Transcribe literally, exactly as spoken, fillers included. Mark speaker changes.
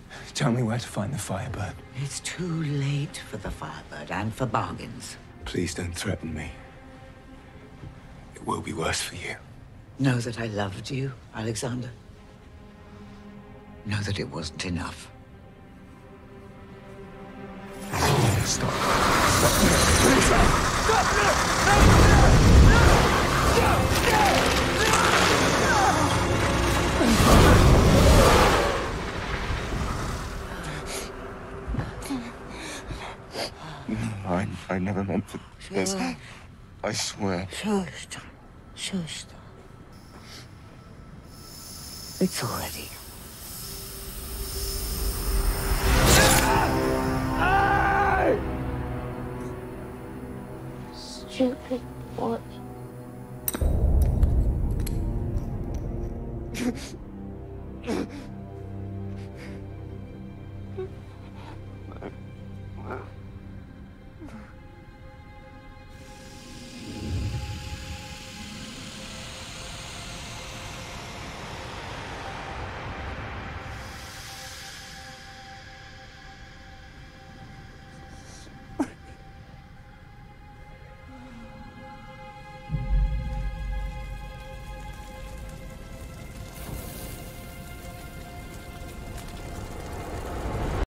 Speaker 1: Tell me where to find the Firebird.
Speaker 2: It's too late for the Firebird and for bargains.
Speaker 1: Please don't threaten me. It will be worse for you.
Speaker 2: Know that I loved you, Alexander. Know that it wasn't enough.
Speaker 1: Stop. Stop. Please stop. I, I never meant for this. I swear.
Speaker 2: Shush, Tom. Shush, Tom. It's already.
Speaker 3: Stupid.